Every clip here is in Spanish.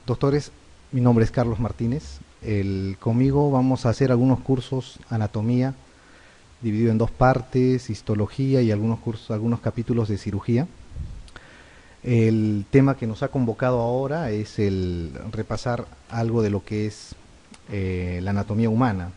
Doctores, mi nombre es Carlos Martínez. Conmigo vamos a hacer algunos cursos anatomía, dividido en dos partes, histología y algunos capítulos de cirugía. El tema que nos ha convocado ahora es el repasar algo de lo que es la anatomía humana.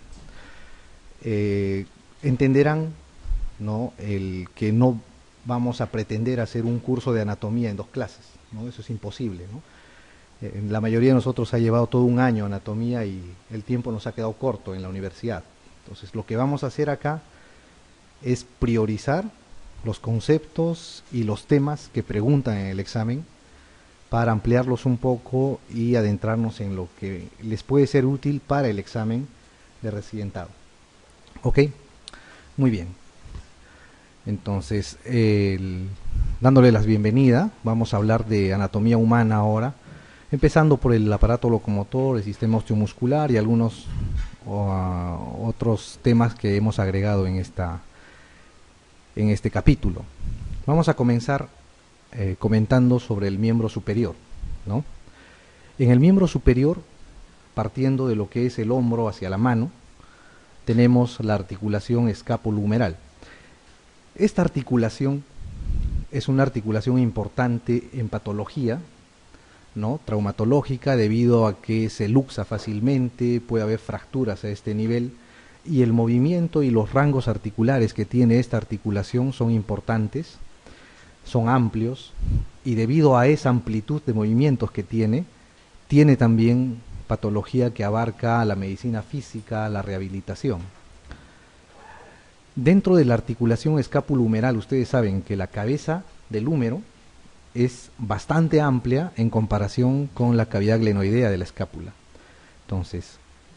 Entenderán, ¿no?, el que no vamos a pretender hacer un curso de anatomía en 2 clases, ¿no? Eso es imposible, ¿no? La mayoría de nosotros ha llevado todo un año anatomía y el tiempo nos ha quedado corto en la universidad. Entonces, lo que vamos a hacer acá es priorizar los conceptos y los temas que preguntan en el examen para ampliarlos un poco y adentrarnos en lo que les puede ser útil para el examen de residentado. ¿Ok? Muy bien. Entonces, dándole las bienvenidas, vamos a hablar de anatomía humana ahora, empezando por el aparato locomotor, el sistema osteomuscular y algunos otros temas que hemos agregado en este capítulo. Vamos a comenzar comentando sobre el miembro superior, ¿no? En el miembro superior, partiendo de lo que es el hombro hacia la mano, tenemos la articulación escapulohumeral. Esta articulación es una articulación importante en patología, ¿no?, traumatológica, debido a que se luxa fácilmente, puede haber fracturas a este nivel, y el movimiento y los rangos articulares que tiene esta articulación son importantes, son amplios, y debido a esa amplitud de movimientos que tiene también patología que abarca la medicina física, la rehabilitación. Dentro de la articulación escapulohumeral, ustedes saben que la cabeza del húmero es bastante amplia en comparación con la cavidad glenoidea de la escápula. Entonces,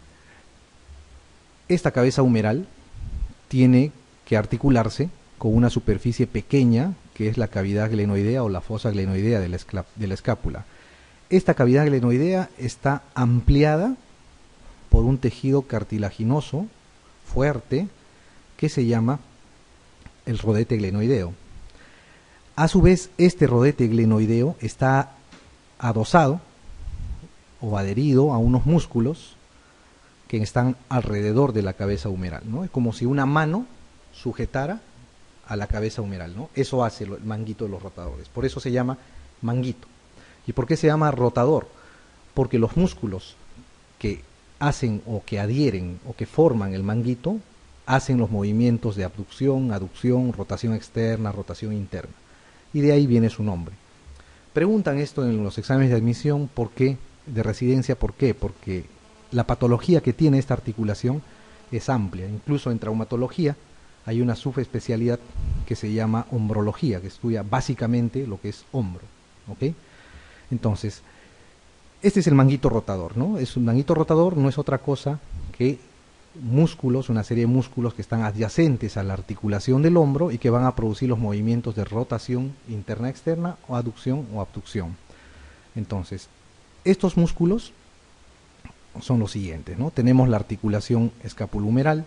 esta cabeza humeral tiene que articularse con una superficie pequeña, que es la cavidad glenoidea o la fosa glenoidea de la escápula. Esta cavidad glenoidea está ampliada por un tejido cartilaginoso fuerte que se llama el rodete glenoideo. A su vez, este rodete glenoideo está adosado o adherido a unos músculos que están alrededor de la cabeza humeral, ¿no? Es como si una mano sujetara a la cabeza humeral, ¿no? Eso hace el manguito de los rotadores. Por eso se llama manguito. ¿Y por qué se llama rotador? Porque los músculos que hacen o que adhieren o que forman el manguito hacen los movimientos de abducción, aducción, rotación externa, rotación interna. Y de ahí viene su nombre. Preguntan esto en los exámenes de admisión, ¿por qué? De residencia, ¿por qué? Porque la patología que tiene esta articulación es amplia. Incluso en traumatología hay una subespecialidad que se llama hombrología, que estudia básicamente lo que es hombro, ¿ok? Entonces, este es el manguito rotador, ¿no? Un manguito rotador no es otra cosa que músculos, una serie de músculos que están adyacentes a la articulación del hombro y que van a producir los movimientos de rotación interna-externa o aducción o abducción. Entonces, estos músculos son los siguientes, ¿no? Tenemos la articulación escapulohumeral,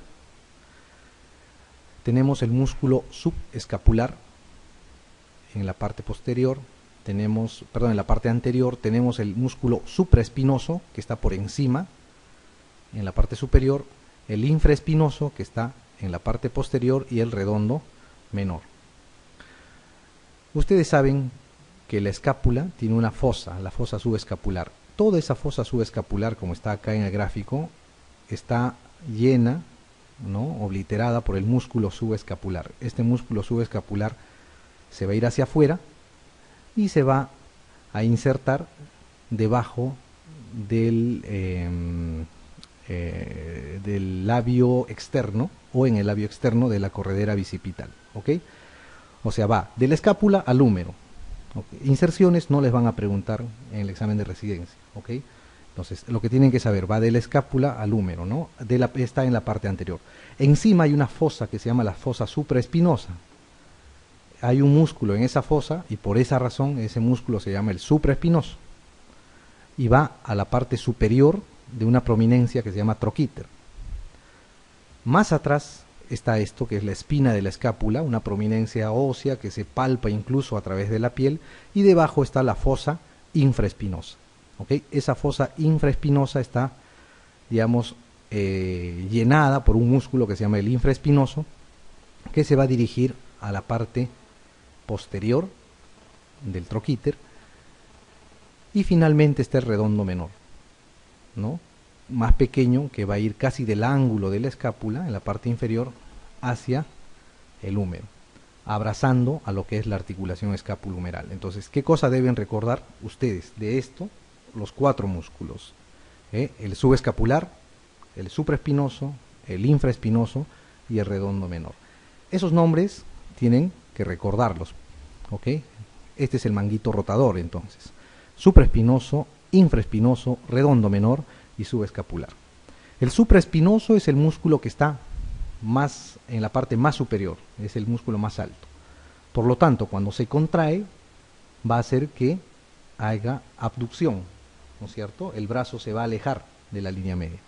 tenemos el músculo subescapular en la parte posterior, en la parte anterior tenemos el músculo supraespinoso que está por encima en la parte superior, el infraespinoso que está en la parte posterior y el redondo menor. Ustedes saben que la escápula tiene una fosa, la fosa subescapular. Toda esa fosa subescapular, como está acá en el gráfico, está llena, ¿no?, obliterada por el músculo subescapular. Este músculo subescapular se va a ir hacia afuera y se va a insertar debajo del labio externo o en el labio externo de la corredera bicipital, ¿ok? O sea, va de la escápula al húmero. ¿Okay? Inserciones no les van a preguntar en el examen de residencia, ¿ok? Entonces, lo que tienen que saber, va de la escápula al húmero, ¿no? Está en la parte anterior. Encima hay una fosa que se llama la fosa supraespinosa. Hay un músculo en esa fosa y por esa razón ese músculo se llama el supraespinoso. Y va a la parte superior de una prominencia que se llama troquíter. Más atrás está esto que es la espina de la escápula, una prominencia ósea que se palpa incluso a través de la piel, y debajo está la fosa infraespinosa. ¿ok? Esa fosa infraespinosa está, digamos, llenada por un músculo que se llama el infraespinoso, que se va a dirigir a la parte posterior del troquíter, y finalmente está el redondo menor, ¿no? Más pequeño, que va a ir casi del ángulo de la escápula, en la parte inferior, hacia el húmero, abrazando a lo que es la articulación escapulohumeral. Entonces, ¿qué cosa deben recordar ustedes de esto? Los 4 músculos, el subescapular, el supraespinoso, el infraespinoso y el redondo menor. Esos nombres tienen que recordarlos, ¿ok? Este es el manguito rotador, entonces: supraespinoso, infraespinoso, redondo menor y subescapular. El supraespinoso es el músculo que está más en la parte más superior, es el músculo más alto. Por lo tanto, cuando se contrae, va a hacer que haya abducción, ¿no es cierto? El brazo se va a alejar de la línea media.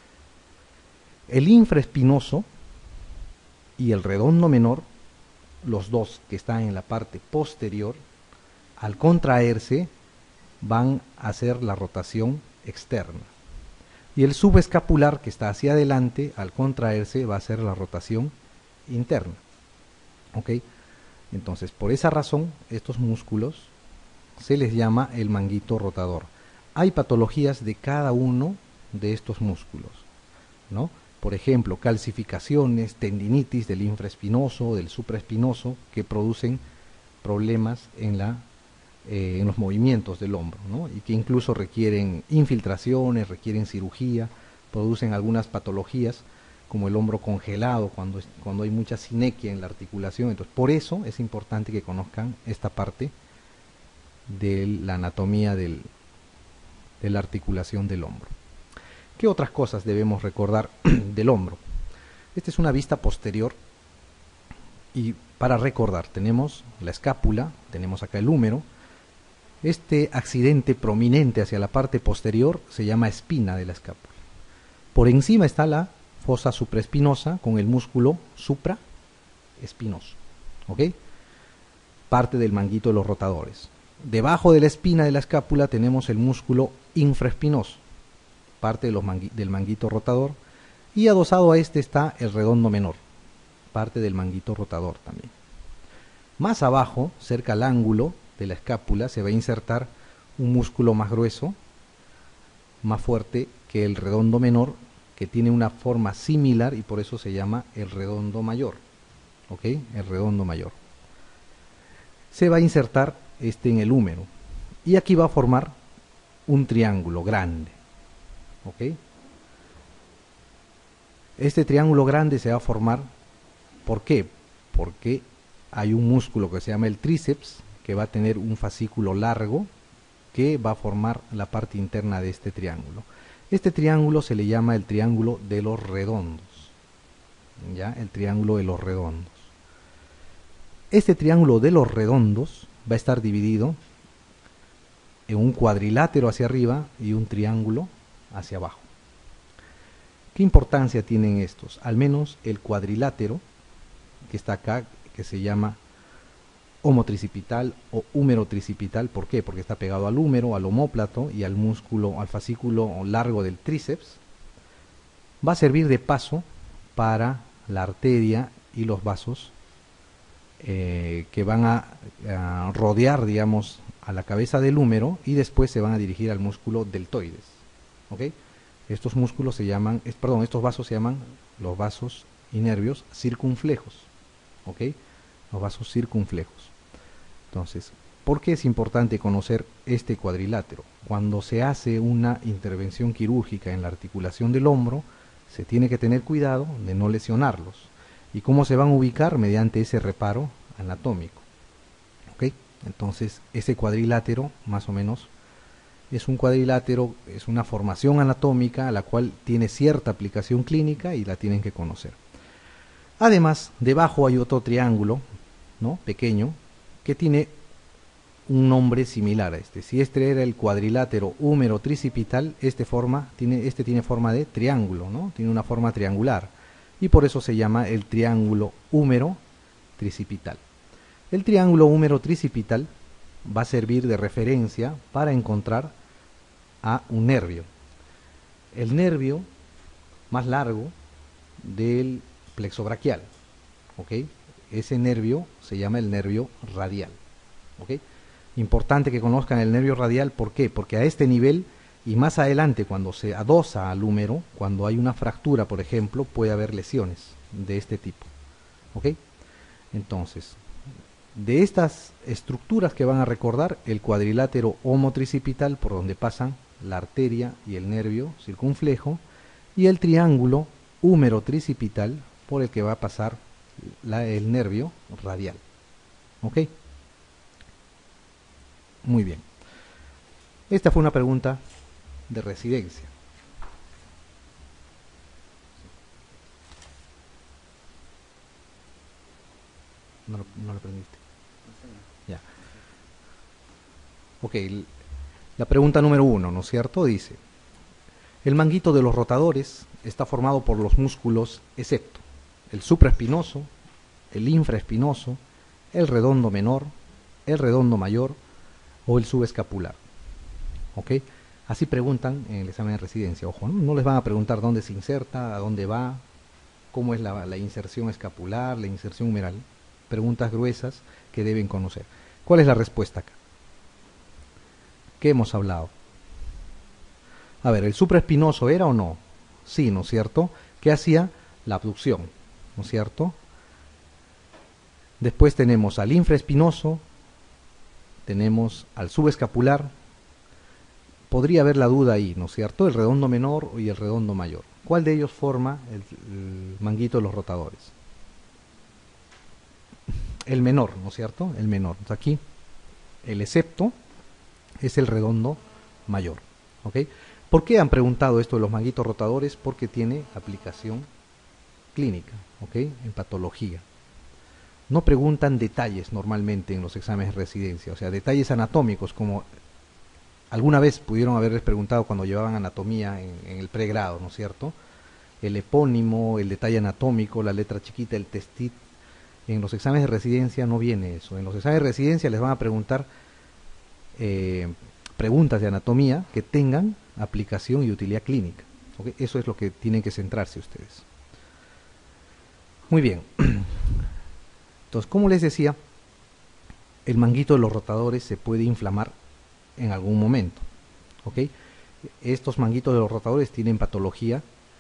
El infraespinoso y el redondo menor, los dos que están en la parte posterior, al contraerse van a hacer la rotación externa. Y el subescapular, que está hacia adelante, al contraerse va a hacer la rotación interna. ¿Ok? Entonces, por esa razón, estos músculos se les llama el manguito rotador. Hay patologías de cada uno de estos músculos, ¿no? Por ejemplo, calcificaciones, tendinitis del infraespinoso, del supraespinoso, que producen problemas en los movimientos del hombro, ¿no? Y que incluso requieren infiltraciones, requieren cirugía, producen algunas patologías como el hombro congelado cuando hay mucha sinequia en la articulación. Entonces, por eso es importante que conozcan esta parte de la anatomía de la articulación del hombro. ¿Qué otras cosas debemos recordar del hombro? Esta es una vista posterior, y para recordar tenemos la escápula, tenemos acá el húmero. Este accidente prominente hacia la parte posterior se llama espina de la escápula. Por encima está la fosa supraespinosa con el músculo supraespinoso, ¿ok? Parte del manguito de los rotadores. Debajo de la espina de la escápula tenemos el músculo infraespinoso, parte del manguito rotador, y adosado a este está el redondo menor, parte del manguito rotador también. Más abajo, cerca al ángulo de la escápula, se va a insertar un músculo más grueso, más fuerte que el redondo menor, que tiene una forma similar y por eso se llama el redondo mayor, ¿ok? El redondo mayor. Se va a insertar en el húmero, y aquí va a formar un triángulo grande, ¿ok? Este triángulo grande se va a formar, ¿por qué? Porque hay un músculo que se llama el tríceps, que va a tener un fascículo largo que va a formar la parte interna de este triángulo. Este triángulo se le llama el triángulo de los redondos, ¿ya? El triángulo de los redondos. Este triángulo de los redondos va a estar dividido en un cuadrilátero hacia arriba y un triángulo hacia abajo. ¿Qué importancia tienen estos? Al menos el cuadrilátero, que está acá, que se llama homotricipital o húmero-tricipital. ¿Por qué? Porque está pegado al húmero, al omóplato y al músculo, al fascículo largo del tríceps. Va a servir de paso para la arteria y los vasos que van a rodear, digamos, a la cabeza del húmero, y después se van a dirigir al músculo deltoides, ¿ok? Estos músculos se llaman, estos vasos se llaman los vasos y nervios circunflejos, ¿ok? Los vasos circunflejos. Entonces, ¿por qué es importante conocer este cuadrilátero? Cuando se hace una intervención quirúrgica en la articulación del hombro, se tiene que tener cuidado de no lesionarlos. ¿Y cómo se van a ubicar? Mediante ese reparo anatómico, ¿ok? Entonces, ese cuadrilátero, más o menos, es un cuadrilátero, es una formación anatómica a la cual tiene cierta aplicación clínica y la tienen que conocer. Además, debajo hay otro triángulo, ¿no?, pequeño, que tiene un nombre similar a este. Si este era el cuadrilátero húmero-tricipital, este tiene forma de triángulo, ¿no? Tiene una forma triangular, y por eso se llama el triángulo húmero-tricipital. El triángulo húmero-tricipital va a servir de referencia para encontrar a un nervio. El nervio más largo del plexo braquial, ¿ok? Ese nervio se llama el nervio radial, ¿ok? Importante que conozcan el nervio radial, ¿por qué? Porque a este nivel y más adelante, cuando se adosa al húmero, cuando hay una fractura, por ejemplo, puede haber lesiones de este tipo, ¿ok? Entonces, de estas estructuras que van a recordar, el cuadrilátero homotricipital, por donde pasan la arteria y el nervio circunflejo, y el triángulo húmero-tricipital, por el que va a pasar el nervio radial. ¿Ok? Muy bien. Esta fue una pregunta de residencia. No lo aprendiste. Ya. Ok, la pregunta número 1, ¿no es cierto? Dice, el manguito de los rotadores está formado por los músculos excepto el supraespinoso, el infraespinoso, el redondo menor, el redondo mayor o el subescapular. ¿Ok? Así preguntan en el examen de residencia. Ojo, no les van a preguntar dónde se inserta, a dónde va, cómo es la inserción escapular, la inserción humeral. Preguntas gruesas que deben conocer. ¿Cuál es la respuesta acá? ¿Qué hemos hablado? A ver, ¿el supraespinoso era o no? Sí, ¿no es cierto? ¿Qué hacía? La abducción, ¿no es cierto? Después tenemos al infraespinoso, tenemos al subescapular. Podría haber la duda ahí, ¿no es cierto? El redondo menor y el redondo mayor. ¿Cuál de ellos forma el manguito de los rotadores? El menor, ¿no es cierto? El menor. Entonces aquí el excepto es el redondo mayor. ¿Ok? ¿Por qué han preguntado esto de los manguitos rotadores? Porque tiene aplicación clínica, ¿ok? En patología. No preguntan detalles normalmente en los exámenes de residencia, o sea, detalles anatómicos como alguna vez pudieron haberles preguntado cuando llevaban anatomía en el pregrado, ¿no es cierto? El epónimo, el detalle anatómico, la letra chiquita, el testit. En los exámenes de residencia no viene eso. En los exámenes de residencia les van a preguntar preguntas de anatomía que tengan aplicación y utilidad clínica. ¿Okay? Eso es lo que tienen que centrarse ustedes. Muy bien. Entonces, como les decía, el manguito de los rotadores se puede inflamar en algún momento. ¿Ok? Estos manguitos de los rotadores tienen patología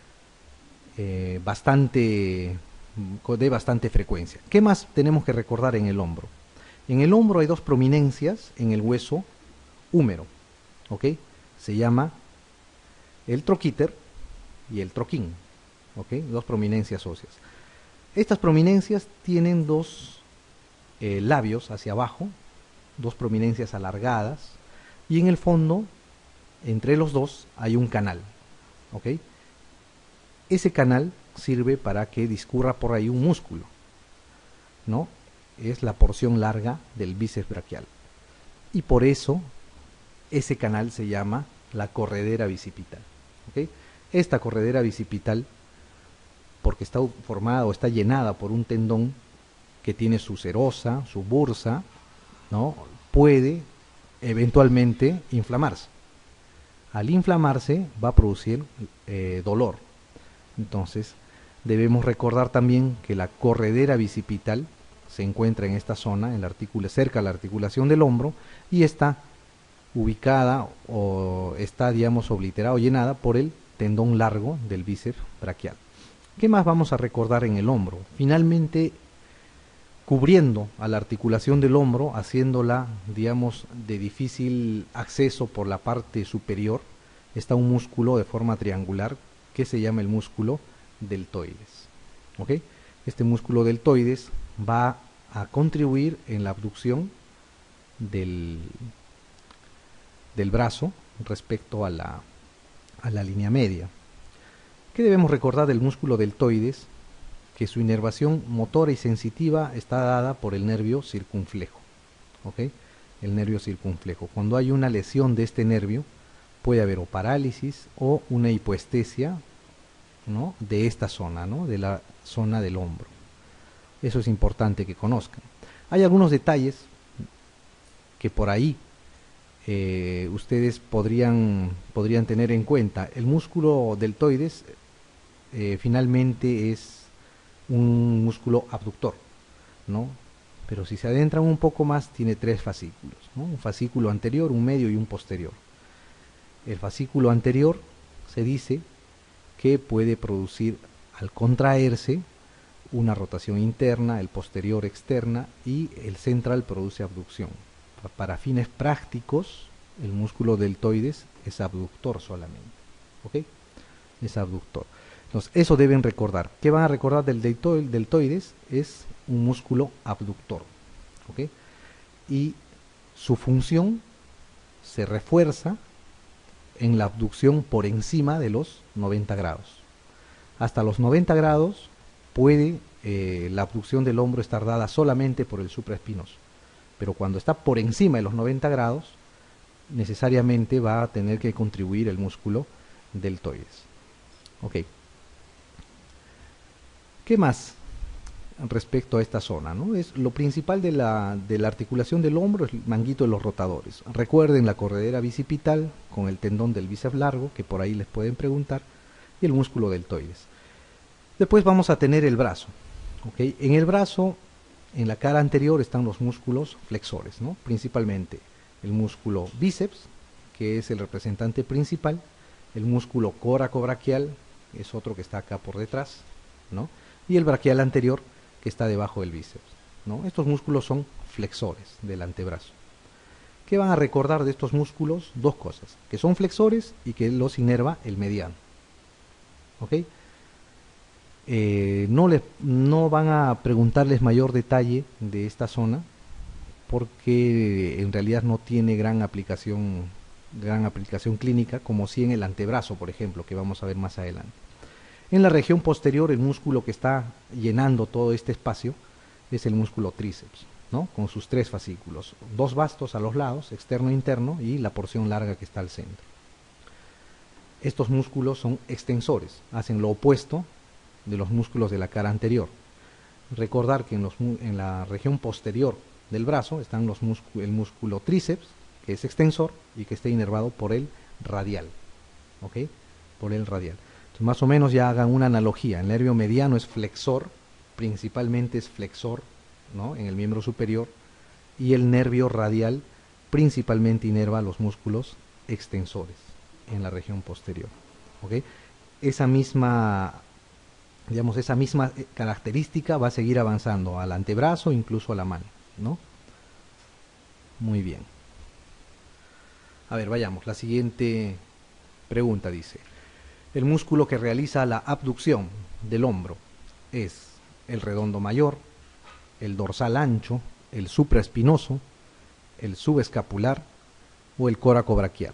de bastante frecuencia. ¿Qué más tenemos que recordar en el hombro? En el hombro hay dos prominencias en el hueso húmero, ¿ok? Se llama el troquíter y el troquín, ¿ok? Dos prominencias óseas. Estas prominencias tienen dos labios hacia abajo, dos prominencias alargadas, y en el fondo, entre los dos, hay un canal, ¿ok? Ese canal sirve para que discurra por ahí un músculo, ¿no? Es la porción larga del bíceps braquial. Y por eso ese canal se llama la corredera bicipital. ¿Okay? Esta corredera bicipital, porque está formada o está llenada por un tendón que tiene su serosa, su bursa, ¿no? Puede eventualmente inflamarse. Al inflamarse va a producir dolor. Entonces, debemos recordar también que la corredera bicipital se encuentra en esta zona, en la cerca de la articulación del hombro, y está ubicada o está, digamos, obliterada o llenada por el tendón largo del bíceps braquial. ¿Qué más vamos a recordar en el hombro? Finalmente, cubriendo a la articulación del hombro, haciéndola, digamos, de difícil acceso por la parte superior, está un músculo de forma triangular que se llama el músculo deltoides. ¿Ok? Este músculo deltoides va a contribuir en la abducción del brazo respecto a la línea media. ¿Qué debemos recordar del músculo deltoides? Que su inervación motora y sensitiva está dada por el nervio circunflejo. ¿Ok? El nervio circunflejo. Cuando hay una lesión de este nervio, puede haber o parálisis o una hipoestesia, ¿no? De esta zona, ¿no? De la zona del hombro. Eso es importante que conozcan. Hay algunos detalles que por ahí ustedes podrían tener en cuenta. El músculo deltoides finalmente es un músculo abductor, ¿no? Pero si se adentran un poco más, tiene tres fascículos, ¿no? Un fascículo anterior, un medio y un posterior. El fascículo anterior se dice que puede producir, al contraerse, una rotación interna, el posterior externa, y el central produce abducción. Para fines prácticos, el músculo deltoides es abductor solamente, ¿ok? Es abductor. Entonces, eso deben recordar. ¿Qué van a recordar del deltoides? Es un músculo abductor, ¿ok? Y su función se refuerza en la abducción por encima de los 90 grados. Hasta los 90 grados puede la abducción del hombro estar dada solamente por el supraespinoso, pero cuando está por encima de los 90 grados, necesariamente va a tener que contribuir el músculo deltoides. Ok. ¿Qué más respecto a esta zona, ¿no? Es lo principal de la articulación del hombro, es el manguito de los rotadores. Recuerden la corredera bicipital con el tendón del bíceps largo, que por ahí les pueden preguntar, y el músculo deltoides. Después vamos a tener el brazo, ¿ok? En el brazo, en la cara anterior, están los músculos flexores, ¿no? Principalmente el músculo bíceps, que es el representante principal, el músculo coracobraquial, es otro que está acá por detrás, ¿no? Y el braquial anterior, que está debajo del bíceps, ¿no? Estos músculos son flexores del antebrazo. ¿Qué van a recordar de estos músculos? Dos cosas, que son flexores y que los inerva el mediano, ¿ok? No van a preguntarles mayor detalle de esta zona, porque en realidad no tiene gran aplicación clínica, como si en el antebrazo, por ejemplo, que vamos a ver más adelante. En la región posterior, el músculo que está llenando todo este espacio es el músculo tríceps, ¿no? Con sus tres fascículos, dos vastos a los lados, externo e interno, y la porción larga que está al centro. Estos músculos son extensores, hacen lo opuesto de los músculos de la cara anterior. Recordar que en la región posterior del brazo están el músculo tríceps, que es extensor y que está inervado por el radial, ¿ok? Por el radial. Entonces, más o menos ya hagan una analogía. El nervio mediano es flexor, principalmente es flexor, ¿no? En el miembro superior, y el nervio radial principalmente inerva los músculos extensores en la región posterior, ¿ok? Esa misma característica va a seguir avanzando al antebrazo, incluso a la mano, ¿no? Muy bien. A ver, vayamos. La siguiente pregunta dice: el músculo que realiza la abducción del hombro es el redondo mayor, el dorsal ancho, el supraespinoso, el subescapular o el coracobraquial.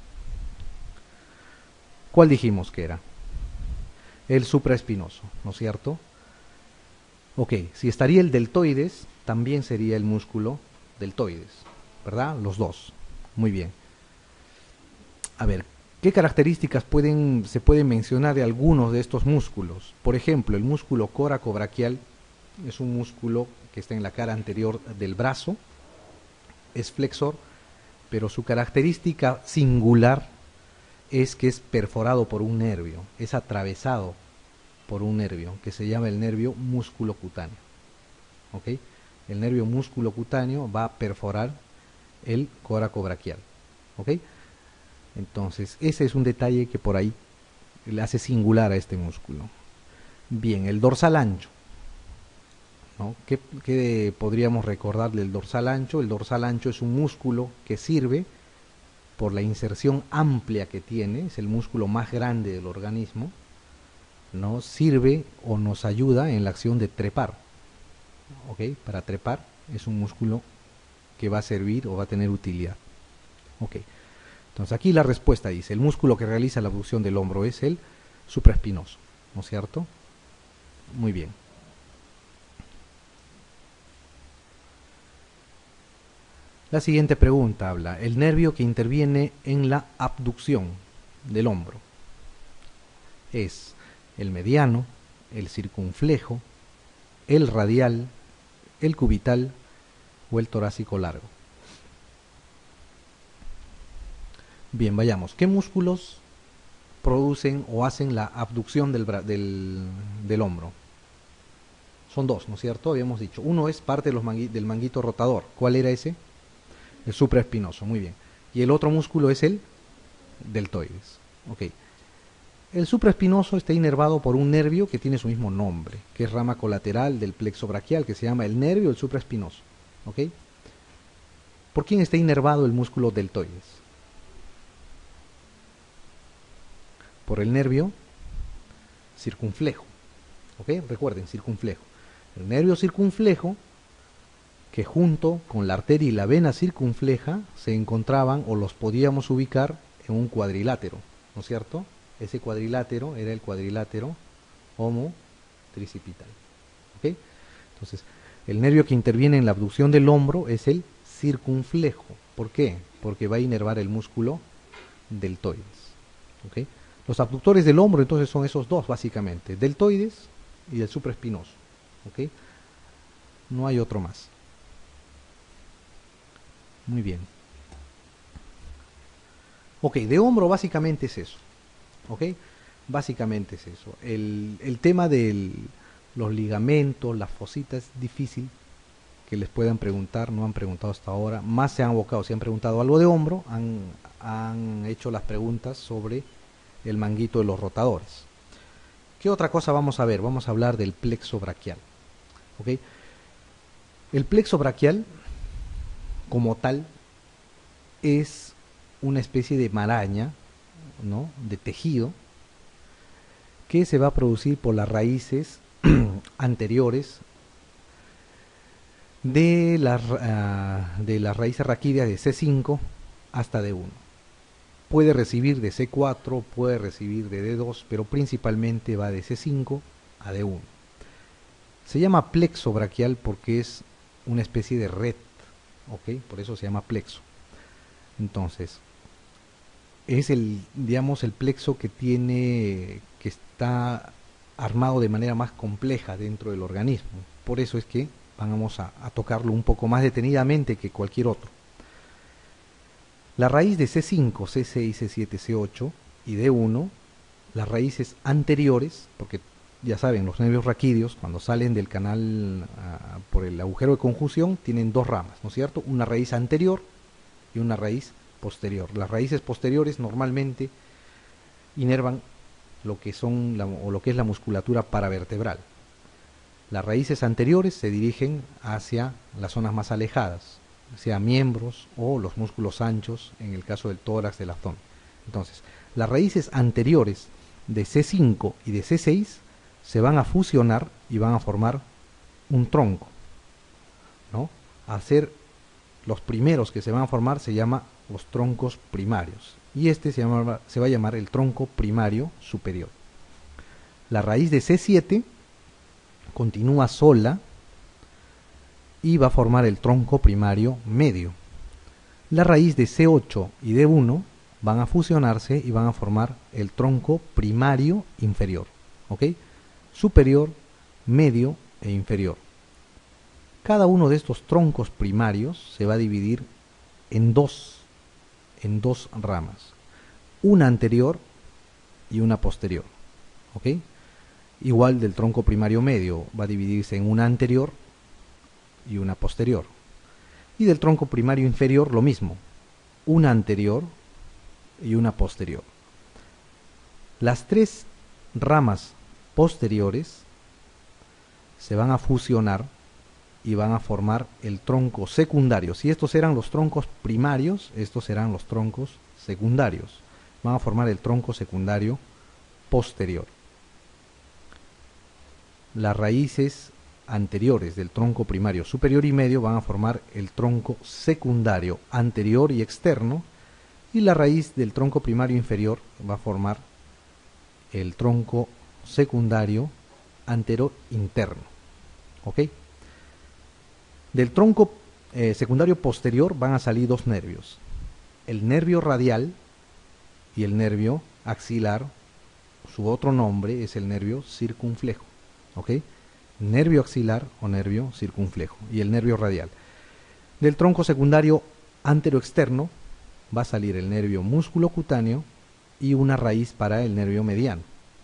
¿Cuál dijimos que era? El supraespinoso, ¿no es cierto? Ok, si estaría el deltoides, también sería el músculo deltoides, ¿verdad? Los dos. Muy bien. A ver, ¿qué características se pueden mencionar de algunos de estos músculos? Por ejemplo, el músculo coracobraquial es un músculo que está en la cara anterior del brazo, es flexor, pero su característica singular es que es perforado por un nervio, es atravesado por un nervio que se llama el nervio musculocutáneo. ¿Ok? El nervio musculocutáneo va a perforar el coracobraquial. ¿Ok? Entonces, ese es un detalle que por ahí le hace singular a este músculo. Bien, el dorsal ancho, ¿no? ¿Qué podríamos recordar del dorsal ancho? El dorsal ancho es un músculo que sirve por la inserción amplia que tiene, es el músculo más grande del organismo, ¿no? Sirve o nos ayuda en la acción de trepar, ¿ok? Para trepar es un músculo que va a servir o va a tener utilidad, ¿ok? Entonces aquí la respuesta dice, el músculo que realiza la abducción del hombro es el supraespinoso, ¿no es cierto? Muy bien. La siguiente pregunta habla, el nervio que interviene en la abducción del hombro es el mediano, el circunflejo, el radial, el cubital o el torácico largo. Bien, vayamos. ¿Qué músculos producen o hacen la abducción del hombro? Son dos, ¿no es cierto? Habíamos dicho. Uno es parte de del manguito rotador. ¿Cuál era ese? El supraespinoso, muy bien. Y el otro músculo es el deltoides. Ok. El supraespinoso está inervado por un nervio que tiene su mismo nombre, que es rama colateral del plexo braquial, que se llama el nervio del supraespinoso. ¿Ok? ¿Por quién está inervado el músculo deltoides? Por el nervio circunflejo. ¿Ok? Recuerden, circunflejo. El nervio circunflejo, que junto con la arteria y la vena circunfleja se encontraban o los podíamos ubicar en un cuadrilátero, ¿no es cierto? Ese cuadrilátero era el cuadrilátero homotricipital. ¿Ok? Entonces, el nervio que interviene en la abducción del hombro es el circunflejo. ¿Por qué? Porque va a inervar el músculo deltoides. ¿Ok? Los abductores del hombro entonces son esos dos básicamente, deltoides y el supraespinoso. ¿Ok? No hay otro más. Muy bien. Ok, de hombro básicamente es eso. ¿Ok? Básicamente es eso. El tema de los ligamentos, las fositas, es difícil que les puedan preguntar, no han preguntado hasta ahora. Más se han abocado, si han preguntado algo de hombro, han hecho las preguntas sobre el manguito de los rotadores. ¿Qué otra cosa vamos a ver? Vamos a hablar del plexo braquial. ¿Ok? El plexo braquial, como tal, es una especie de maraña, ¿no?, de tejido que se va a producir por las raíces anteriores de las raíces raquídeas de C5 hasta D1. Puede recibir de C4, puede recibir de D2, pero principalmente va de C5 a D1. Se llama plexo braquial porque es una especie de red, ¿ok? Por eso se llama plexo. Entonces, es digamos, el plexo que está armado de manera más compleja dentro del organismo. Por eso es que vamos a tocarlo un poco más detenidamente que cualquier otro. La raíz de C5, C6, C7, C8 y D1, las raíces anteriores, porque ya saben, los nervios raquídeos, cuando salen del canal por el agujero de conjunción, tienen dos ramas, ¿no es cierto? Una raíz anterior y una raíz posterior. Las raíces posteriores normalmente inervan lo que es la musculatura paravertebral. Las raíces anteriores se dirigen hacia las zonas más alejadas, sea miembros o los músculos anchos en el caso del tórax, del abdomen. Entonces, las raíces anteriores de C5 y de C6 se van a fusionar y van a formar un tronco, ¿no? A ser los primeros que se van a formar se llama los troncos primarios, y este se va a llamar el tronco primario superior. La raíz de C7 continúa sola y va a formar el tronco primario medio. La raíz de C8 y D1 van a fusionarse y van a formar el tronco primario inferior, ¿ok? Superior, medio e inferior. Cada uno de estos troncos primarios se va a dividir en dos ramas, una anterior y una posterior, ¿ok? Igual del tronco primario medio va a dividirse en una anterior y una posterior, y del tronco primario inferior lo mismo, una anterior y una posterior. Las tres ramas posteriores se van a fusionar y van a formar el tronco secundario. Si estos eran los troncos primarios, estos serán los troncos secundarios. Van a formar el tronco secundario posterior. Las raíces anteriores del tronco primario superior y medio van a formar el tronco secundario anterior y externo, y la raíz del tronco primario inferior va a formar el tronco secundario antero interno. ¿Ok? Del tronco secundario posterior van a salir dos nervios, el nervio radial y el nervio axilar. Su otro nombre es el nervio circunflejo, ¿ok? Nervio axilar o nervio circunflejo, y el nervio radial. Del tronco secundario anteroexterno va a salir el nervio musculocutáneo y una raíz para el nervio mediano.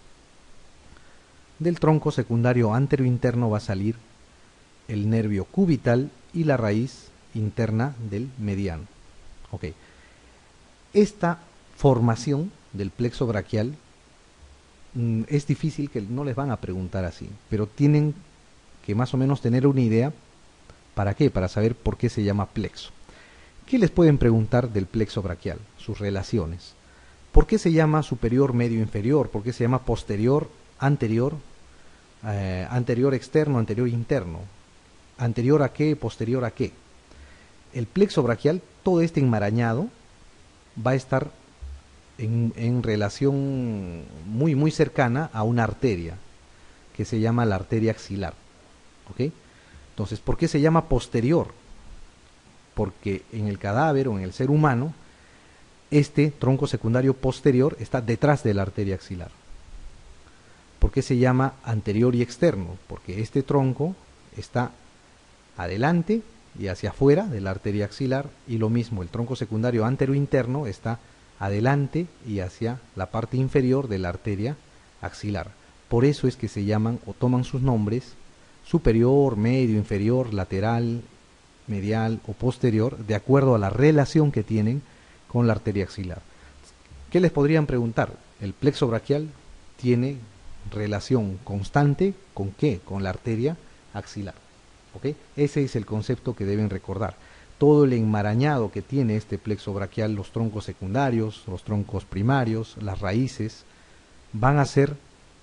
Del tronco secundario anterointerno va a salir el nervio cubital y la raíz interna del mediano. Ok. Esta formación del plexo braquial es difícil, que no les van a preguntar así, pero tienen que más o menos tener una idea. ¿Para qué? Para saber por qué se llama plexo. ¿Qué les pueden preguntar del plexo braquial? Sus relaciones. ¿Por qué se llama superior, medio, inferior? ¿Por qué se llama posterior, anterior, anterior externo, anterior interno? ¿Anterior a qué, posterior a qué? El plexo braquial, todo este enmarañado, va a estar en relación muy cercana a una arteria, que se llama la arteria axilar. ¿Ok? Entonces, ¿por qué se llama posterior? Porque en el cadáver o en el ser humano, este tronco secundario posterior está detrás de la arteria axilar. ¿Por qué se llama anterior y externo? Porque este tronco está adelante y hacia afuera de la arteria axilar, y lo mismo el tronco secundario anterointerno está adelante y hacia la parte inferior de la arteria axilar. Por eso es que se llaman o toman sus nombres superior, medio, inferior, lateral, medial o posterior, de acuerdo a la relación que tienen con la arteria axilar. ¿Qué les podrían preguntar? El plexo braquial tiene relación constante ¿con qué? Con la arteria axilar. ¿Ok? Ese es el concepto que deben recordar. Todo el enmarañado que tiene este plexo braquial, los troncos secundarios, los troncos primarios, las raíces, van a ser,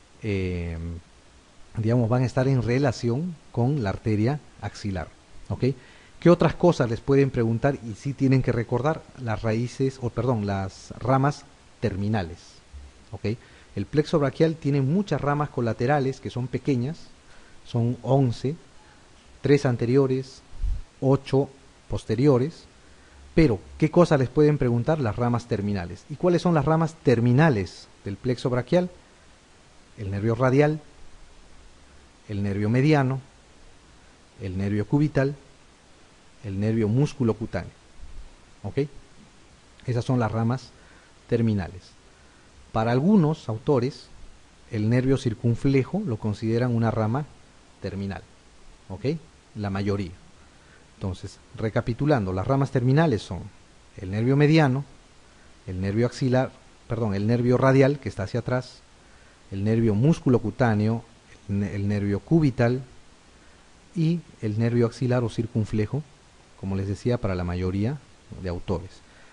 van a estar en relación con la arteria axilar. ¿Ok? ¿Qué otras cosas les pueden preguntar? Y sí tienen que recordar las raíces, las ramas terminales. ¿Ok? El plexo braquial tiene muchas ramas colaterales que son pequeñas, son 11, 3 anteriores, 8 posteriores, pero ¿qué cosas les pueden preguntar? Las ramas terminales. ¿Y cuáles son las ramas terminales del plexo braquial? El nervio radial, el nervio mediano, el nervio cubital, el nervio musculocutáneo. ¿Ok? Esas son las ramas terminales. Para algunos autores, el nervio circunflejo lo consideran una rama terminal. ¿Ok? La mayoría. Entonces, recapitulando, las ramas terminales son el nervio mediano, el nervio axilar, el nervio radial, que está hacia atrás, el nervio musculocutáneo, el nervio cubital y el nervio axilar o circunflejo, como les decía, para la mayoría de autores.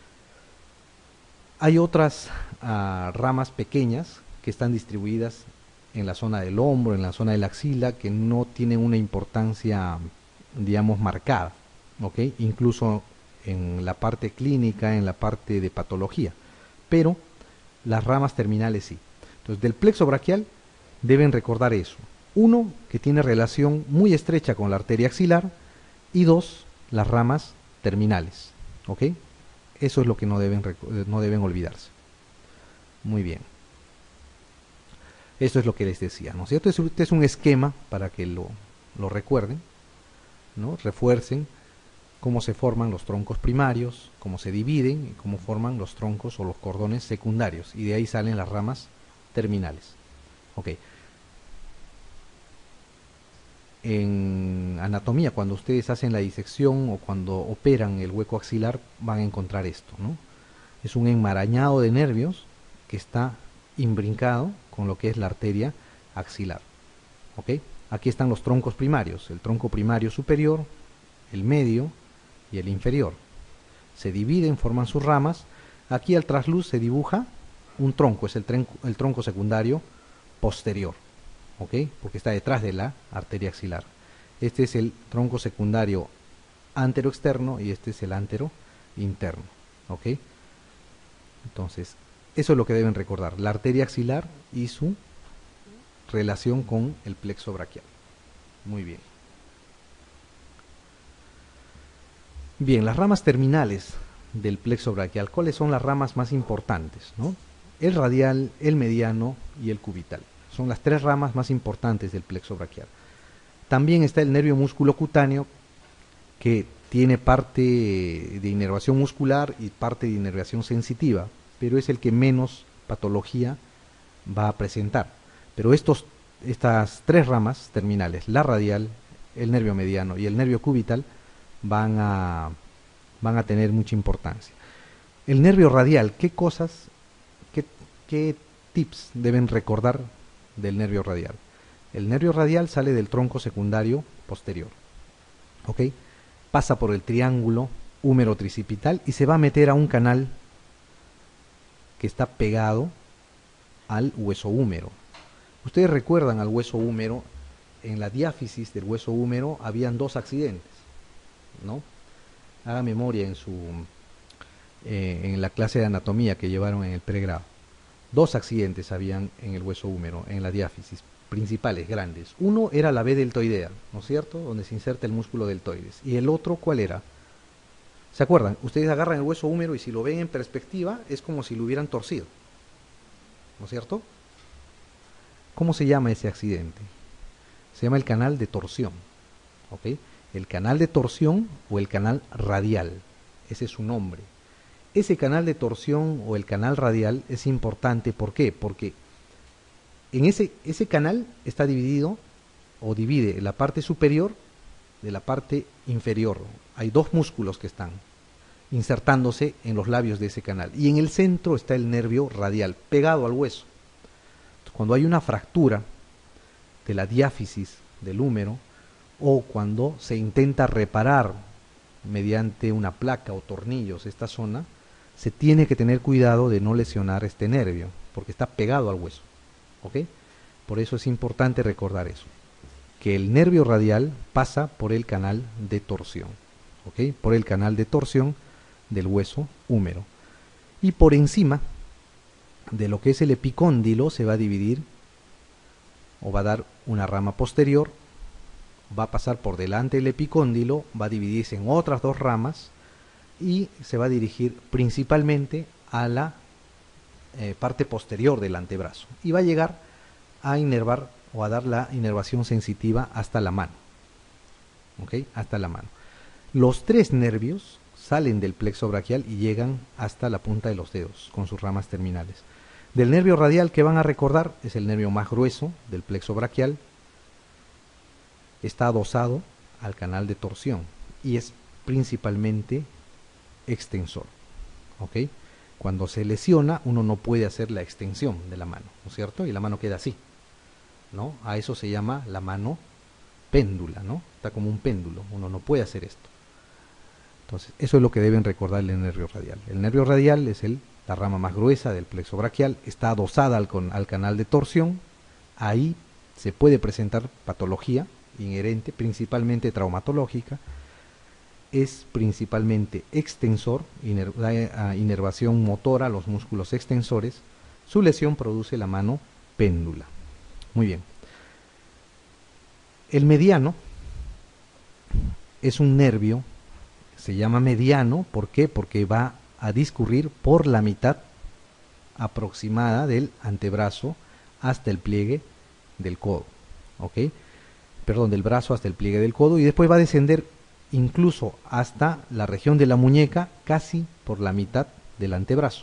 Hay otras ramas pequeñas que están distribuidas en la zona del hombro, en la zona de la axila, que no tienen una importancia, digamos, marcada, ¿ok? Incluso en la parte clínica, en la parte de patología, pero las ramas terminales sí. Entonces, del plexo braquial deben recordar eso. Uno, que tiene relación muy estrecha con la arteria axilar, y dos, las ramas terminales, ¿ok? Eso es lo que no deben olvidarse. Muy bien. Esto es lo que les decía, ¿no es cierto? Este es un esquema para que lo recuerden, ¿no? Refuercen cómo se forman los troncos primarios, cómo se dividen y cómo forman los troncos o los cordones secundarios. Y de ahí salen las ramas terminales. Ok. En anatomía, cuando ustedes hacen la disección o cuando operan el hueco axilar, van a encontrar esto, ¿no? Es un enmarañado de nervios que está imbrincado con lo que es la arteria axilar. ¿Ok? Aquí están los troncos primarios, el tronco primario superior, el medio y el inferior. Se dividen, forman sus ramas. Aquí al trasluz se dibuja un tronco, es el tronco secundario posterior. ¿Ok? Porque está detrás de la arteria axilar. Este es el tronco secundario antero-externo y este es el antero-interno. ¿Ok? Entonces, eso es lo que deben recordar, la arteria axilar y su relación con el plexo braquial. Muy bien. Bien, las ramas terminales del plexo braquial. ¿Cuáles son las ramas más importantes, ¿no? El radial, el mediano y el cubital. Son las tres ramas más importantes del plexo braquial. También está el nervio musculocutáneo, que tiene parte de inervación muscular y parte de inervación sensitiva, pero es el que menos patología va a presentar. Pero estas tres ramas terminales, la radial, el nervio mediano y el nervio cubital, van a tener mucha importancia. El nervio radial, qué tips deben recordar del nervio radial? El nervio radial sale del tronco secundario posterior, ¿ok? Pasa por el triángulo húmero tricipital y se va a meter a un canal que está pegado al hueso húmero. Ustedes recuerdan al hueso húmero, en la diáfisis del hueso húmero habían dos accidentes, ¿no? Haga memoria en la clase de anatomía que llevaron en el pregrado. Dos accidentes habían en el hueso húmero, en la diáfisis, principales, grandes. Uno era la B deltoidea, ¿no es cierto?, donde se inserta el músculo deltoides. Y el otro, ¿cuál era? ¿Se acuerdan? Ustedes agarran el hueso húmero y si lo ven en perspectiva es como si lo hubieran torcido, ¿no es cierto? ¿Cómo se llama ese accidente? Se llama el canal de torsión, ¿ok? El canal de torsión o el canal radial, ese es su nombre. Ese canal de torsión o el canal radial es importante, ¿por qué? Porque en ese canal está dividido o divide la parte superior de la parte inferior. Hay dos músculos que están insertándose en los labios de ese canal y en el centro está el nervio radial pegado al hueso. Cuando hay una fractura de la diáfisis del húmero o cuando se intenta reparar mediante una placa o tornillos esta zona, se tiene que tener cuidado de no lesionar este nervio porque está pegado al hueso, ¿ok? Por eso es importante recordar eso, que el nervio radial pasa por el canal de torsión, ¿ok? Por el canal de torsión del hueso húmero. Y por encima de lo que es el epicóndilo se va a dividir o va a dar una rama posterior, va a pasar por delante del epicóndilo, va a dividirse en otras dos ramas y se va a dirigir principalmente a la parte posterior del antebrazo y va a llegar a inervar o a dar la inervación sensitiva hasta la mano, ¿ok? Hasta la mano. Los tres nervios salen del plexo braquial y llegan hasta la punta de los dedos con sus ramas terminales. Del nervio radial que van a recordar es el nervio más grueso del plexo braquial, está adosado al canal de torsión y es principalmente extensor, ¿ok? Cuando se lesiona uno no puede hacer la extensión de la mano, ¿no es cierto? Y la mano queda así, ¿no? A eso se llama la mano péndula, ¿no? Está como un péndulo, uno no puede hacer esto. Entonces, eso es lo que deben recordar del nervio radial. El nervio radial es la rama más gruesa del plexo braquial, está adosada al canal de torsión, ahí se puede presentar patología inherente, principalmente traumatológica, es principalmente extensor, da inervación motora a los músculos extensores, su lesión produce la mano péndula. Muy bien. El mediano es un nervio, se llama mediano, ¿por qué? Porque va a discurrir por la mitad aproximada del antebrazo hasta el pliegue del codo, ¿ok? Perdón, del brazo hasta el pliegue del codo y después va a descender incluso hasta la región de la muñeca, casi por la mitad del antebrazo.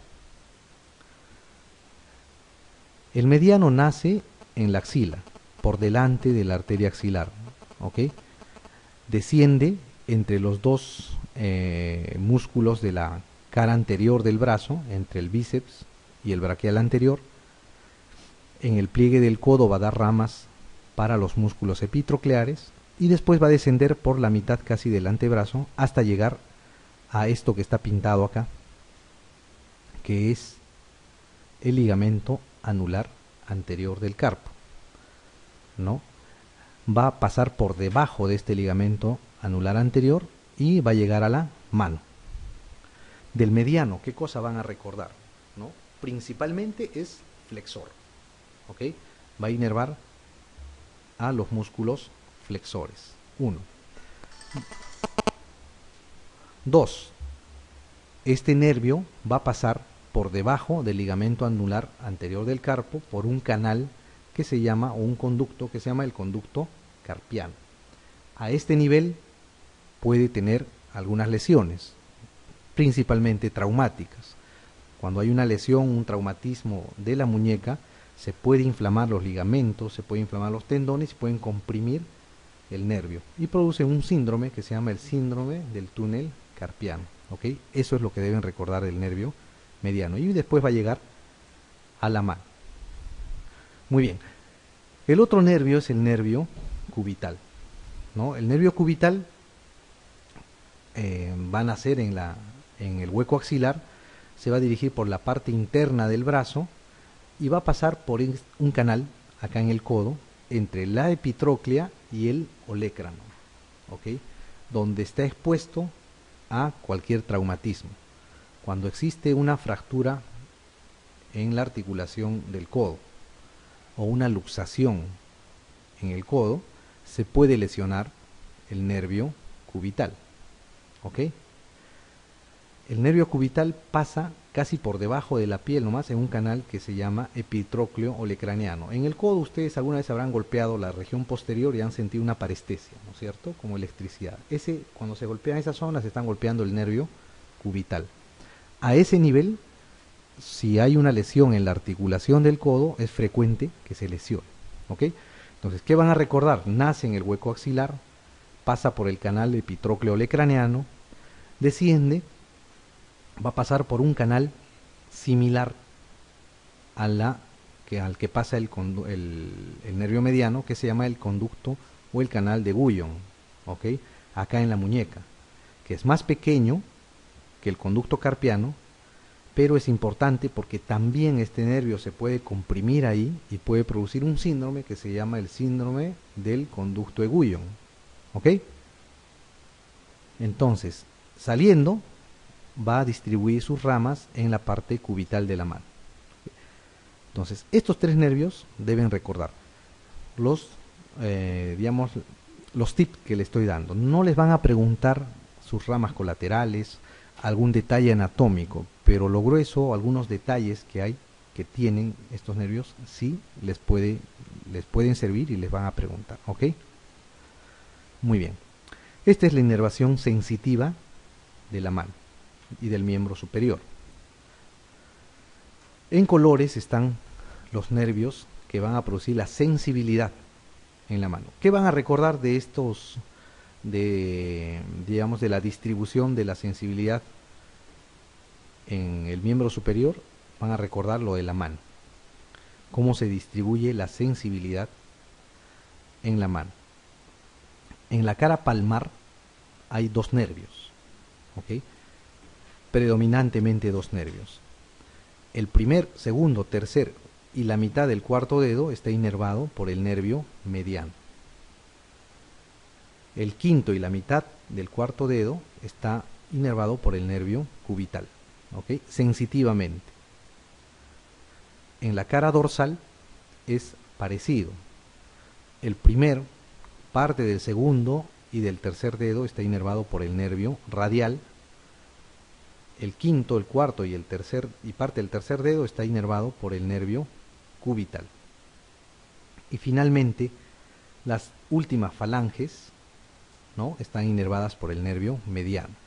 El mediano nace en la axila, por delante de la arteria axilar, ¿ok? Desciende entre los dos músculos de la cara anterior del brazo, entre el bíceps y el braquial anterior. En el pliegue del codo va a dar ramas para los músculos epitrocleares y después va a descender por la mitad casi del antebrazo hasta llegar a esto que está pintado acá, que es el ligamento anular anterior del carpo, ¿no? Va a pasar por debajo de este ligamento anular anterior y va a llegar a la mano. Del mediano, ¿qué cosa van a recordar? ¿No? Principalmente es flexor, ¿ok? Va a inervar a los músculos flexores. 1. 2. Este nervio va a pasar por debajo del ligamento anular anterior del carpo por un canal que se llama, o un conducto que se llama el conducto carpiano. A este nivel puede tener algunas lesiones, principalmente traumáticas. Cuando hay una lesión, un traumatismo de la muñeca, se puede inflamar los ligamentos, se puede inflamar los tendones y pueden comprimir el nervio y produce un síndrome que se llama el síndrome del túnel carpiano. ¿Ok? Eso es lo que deben recordar del nervio mediano. Y después va a llegar a la mano. Muy bien. El otro nervio es el nervio cubital, ¿no? El nervio cubital va a nacer en el hueco axilar, se va a dirigir por la parte interna del brazo y va a pasar por un canal acá en el codo entre la epitróclea y el olecrano, ¿ok? Donde está expuesto a cualquier traumatismo. Cuando existe una fractura en la articulación del codo o una luxación en el codo, se puede lesionar el nervio cubital, ¿ok? El nervio cubital pasa casi por debajo de la piel nomás en un canal que se llama epitrócleo olecraniano. En el codo ustedes alguna vez habrán golpeado la región posterior y han sentido una parestesia, ¿no es cierto? Como electricidad. Cuando se golpean esas zonas se están golpeando el nervio cubital. A ese nivel, si hay una lesión en la articulación del codo, es frecuente que se lesione, ¿ok? Entonces, ¿qué van a recordar? Nace en el hueco axilar, pasa por el canal epitrócleo olecraniano, desciende, va a pasar por un canal similar al que pasa el nervio mediano, que se llama el conducto o el canal de Guyon, ¿ok? Acá en la muñeca, que es más pequeño que el conducto carpiano, pero es importante porque también este nervio se puede comprimir ahí y puede producir un síndrome que se llama el síndrome del conducto de Guyon, ¿ok? Entonces, saliendo, va a distribuir sus ramas en la parte cubital de la mano. Entonces, estos tres nervios deben recordar los tips que le estoy dando. No les van a preguntar sus ramas colaterales, algún detalle anatómico, pero lo grueso, algunos detalles que hay que tienen estos nervios, sí les pueden servir y les van a preguntar, ¿ok? Muy bien. Esta es la inervación sensitiva de la mano y del miembro superior. En colores están los nervios que van a producir la sensibilidad en la mano. ¿Qué van a recordar de estos, de la distribución de la sensibilidad en el miembro superior? Van a recordar lo de la mano. Cómo se distribuye la sensibilidad en la mano. En la cara palmar hay dos nervios, ¿ok? Predominantemente dos nervios. El primer, segundo, tercer y la mitad del cuarto dedo está inervado por el nervio mediano. El quinto y la mitad del cuarto dedo está inervado por el nervio cubital, ¿ok? Sensitivamente. En la cara dorsal es parecido. El primer, parte del segundo y del tercer dedo está inervado por el nervio radial. El quinto, el cuarto y el tercer y parte del tercer dedo está inervado por el nervio cubital. Y finalmente, las últimas falanges, ¿no?, están inervadas por el nervio mediano.